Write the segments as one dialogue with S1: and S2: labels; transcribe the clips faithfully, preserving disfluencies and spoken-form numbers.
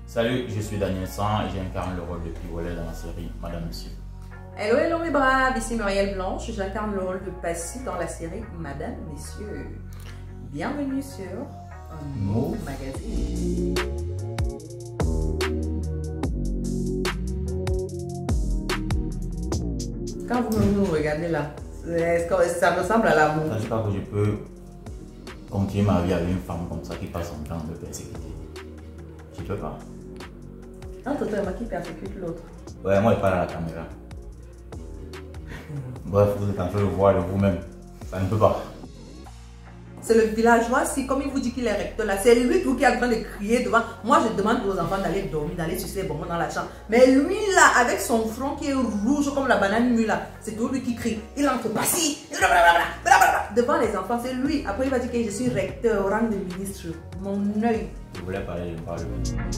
S1: Salut, je suis Daniel San et j'incarne le rôle de Pivolet dans la série Madame Monsieur.
S2: Hello, hello mes braves, ici Muriel Blanche, j'incarne le rôle de Passy dans la série Madame Messieurs. Bienvenue sur un Move Magazine. Quand vous nous regardez là, ça ressemble à l'amour.
S1: Je ne sais pas que je peux continuer ma vie avec une femme comme ça qui passe son temps de persécuter. Je ne peux pas.
S2: Entre toi et moi, qui persécute l'autre?
S1: Ouais, moi je parle à la caméra. Bref, vous êtes en train de voir de vous-même. Ça ne peut pas.
S2: C'est le villageois, si comme il vous dit qu'il est recteur là, c'est lui qui est en train de crier devant. Moi je demande aux enfants d'aller dormir, d'aller sucer les bonbons dans la chambre. Mais lui là, avec son front qui est rouge comme la banane mûre là, c'est tout lui qui crie. Il entre pas si devant les enfants, c'est lui. Après il va dire que je suis recteur au rang de ministre. Mon œil.
S1: Je voulais parler, je parle.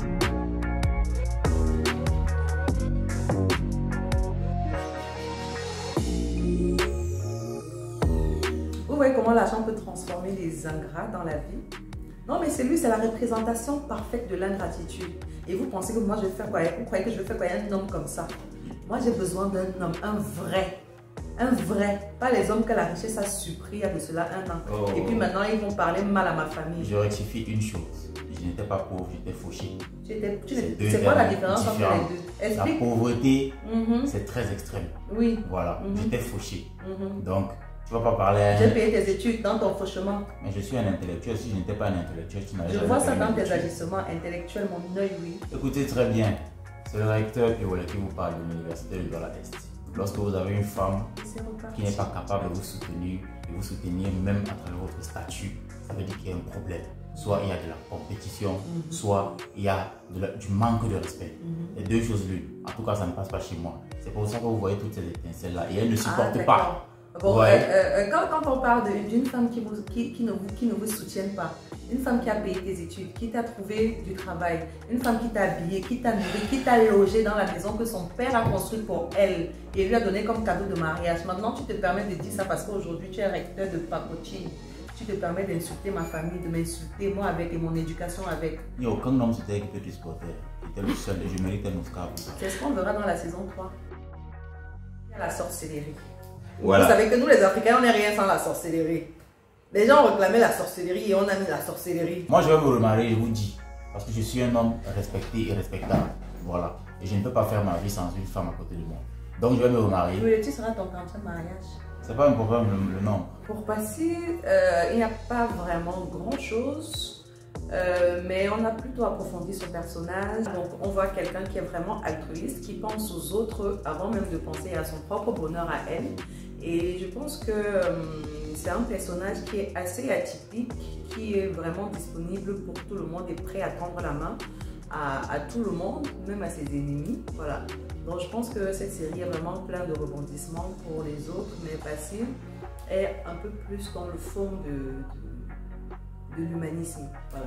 S2: Vous voyez comment l'argent peut transformer les ingrats dans la vie? Non, mais c'est lui, c'est la représentation parfaite de l'ingratitude. Et vous pensez que moi je vais faire quoi? Vous croyez que je vais faire quoi? Un homme comme ça? Moi j'ai besoin d'un homme, un vrai. Un vrai. Pas les hommes que la richesse a surpris il y a de cela un an. Oh. Et puis maintenant ils vont parler mal à ma famille.
S1: Je rectifie une chose. Je n'étais pas pauvre, j'étais fauché.
S2: C'est quoi la différence entre les deux?
S1: Explique. La pauvreté,
S2: mm-hmm.
S1: c'est très extrême.
S2: Oui.
S1: Voilà, mm-hmm. J'étais fauché.
S2: Mm-hmm.
S1: Donc, tu vas pas parler.
S2: J'ai payé tes études dans ton fauchement.
S1: Mais je suis un intellectuel. Si je n'étais pas un intellectuel, tu n'avais
S2: Je
S1: jamais
S2: vois ça dans tes
S1: études.
S2: agissements intellectuels, mon œil, oui.
S1: Écoutez très bien. C'est le recteur qui vous parle de l'université de l'Ouest. Lorsque vous avez une femme qui n'est pas capable de vous soutenir, de vous soutenir même à travers votre statut, ça veut dire qu'il y a un problème. Soit il y a de la compétition, mm-hmm. soit il y a de la, du manque de respect. Mm-hmm. Les deux choses l'une. En tout cas, ça ne passe pas chez moi. C'est pour ça que vous voyez toutes ces étincelles-là. Et elle ne supporte
S2: ah,
S1: pas.
S2: Bon,
S1: ouais.
S2: euh, euh, quand, quand on parle d'une femme qui, vous, qui, qui, ne vous, qui ne vous soutienne pas, une femme qui a payé tes études, qui t'a trouvé du travail, une femme qui t'a habillé, qui t'a nourri, qui t'a logé dans la maison que son père a construite pour elle et lui a donné comme cadeau de mariage. Maintenant, tu te permets de dire ça parce qu'aujourd'hui, tu es recteur de pacotille. Tu te permets d'insulter ma famille, de m'insulter moi avec et mon éducation avec.
S1: Il n'y a aucun homme sur terre qui peut te supporter. J'étais le seul et je mérite un Oscar pour ça.
S2: C'est ce qu'on verra dans la saison trois. Il y a la sorcellerie.
S1: Voilà.
S2: Vous savez que nous les Africains, on n'est rien sans la sorcellerie. Les gens réclamaient la sorcellerie et on a mis la sorcellerie.
S1: Moi je vais me remarier, je vous dis. Parce que je suis un homme respecté et respectable. Voilà. Et je ne peux pas faire ma vie sans une femme à côté de moi. Donc je vais me remarier.
S2: Oui, tu seras ton quantième mariage.
S1: C'est pas un problème le, le nombre.
S2: Pour Passy, euh, il n'y a pas vraiment grand chose. Euh, mais on a plutôt approfondi son personnage. Donc on voit quelqu'un qui est vraiment altruiste, qui pense aux autres avant même de penser à son propre bonheur à elle. Et je pense que euh, c'est un personnage qui est assez atypique, qui est vraiment disponible pour tout le monde et prêt à tendre la main à, à tout le monde, même à ses ennemis. Voilà. Donc je pense que cette série est vraiment plein de rebondissements pour les autres, mais Passy est un peu plus dans le fond de, de, de l'humanisme. Voilà.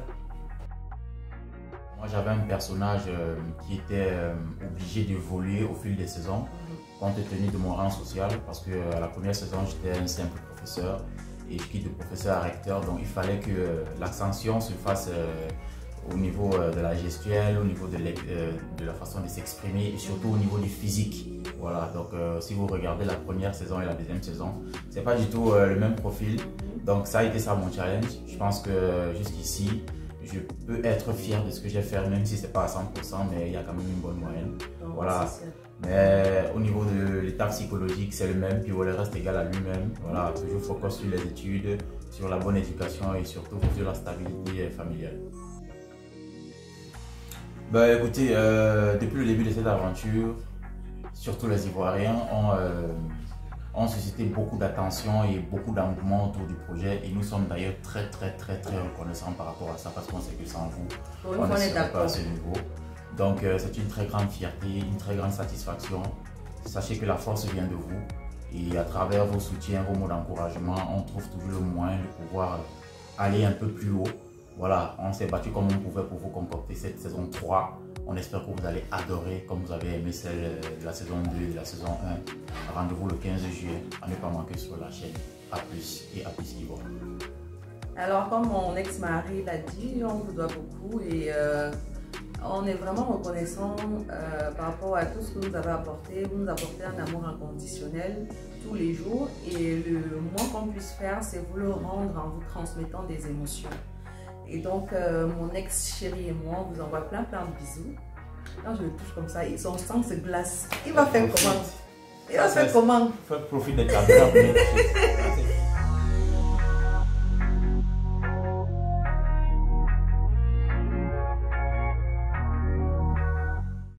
S1: Moi j'avais un personnage euh, qui était euh, obligé d'évoluer au fil des saisons, mm-hmm. compte tenu de mon rang social, parce que euh, la première saison j'étais un simple professeur et je quitte de professeur à recteur, donc il fallait que euh, l'ascension se fasse euh, au niveau euh, de la gestuelle, au niveau de, euh, de la façon de s'exprimer et surtout au niveau du physique. Voilà, donc euh, si vous regardez la première saison et la deuxième saison, c'est pas du tout euh, le même profil, donc ça a été ça mon challenge. Je pense que euh, jusqu'ici, je peux être fier de ce que j'ai fait, même si c'est pas à cent pour cent, mais il y a quand même une bonne moyenne. Oh, voilà. Mais au niveau de l'état psychologique, c'est le même, puis le reste égal à lui-même. Voilà, toujours focus sur les études, sur la bonne éducation et surtout sur la stabilité familiale. Ben, écoutez, euh, depuis le début de cette aventure, surtout les Ivoiriens ont, euh, ont suscité beaucoup d'attention et beaucoup d'engouement autour du projet et nous sommes d'ailleurs très très très très reconnaissants par rapport à ça parce qu'on sait que sans vous,
S2: oui,
S1: on ne serait pas à ce niveau. Donc euh, c'est une très grande fierté, une très grande satisfaction. Sachez que la force vient de vous et à travers vos soutiens, vos mots d'encouragement, on trouve toujours le moyen de pouvoir aller un peu plus haut. Voilà, on s'est battu comme on pouvait pour vous concocter cette saison trois. On espère que vous allez adorer comme vous avez aimé celle de la saison deux et de la saison un. Rendez-vous le quinze juillet, à ne pas manquer sur la chaîne A plus et A plus Ivoire.
S2: Alors comme mon ex-mari l'a dit, on vous doit beaucoup et euh, On est vraiment reconnaissant euh, par rapport à tout ce que vous avez apporté. Vous nous apportez un amour inconditionnel tous les jours. Et le moins qu'on puisse faire, c'est vous le rendre en vous transmettant des émotions. Et donc, euh, mon ex-chéri et moi, on vous envoie plein plein de bisous. Quand je le touche comme ça, son sang se glace. Il va faire comment? Il va faire comment?
S1: Faut profiter des caméras pour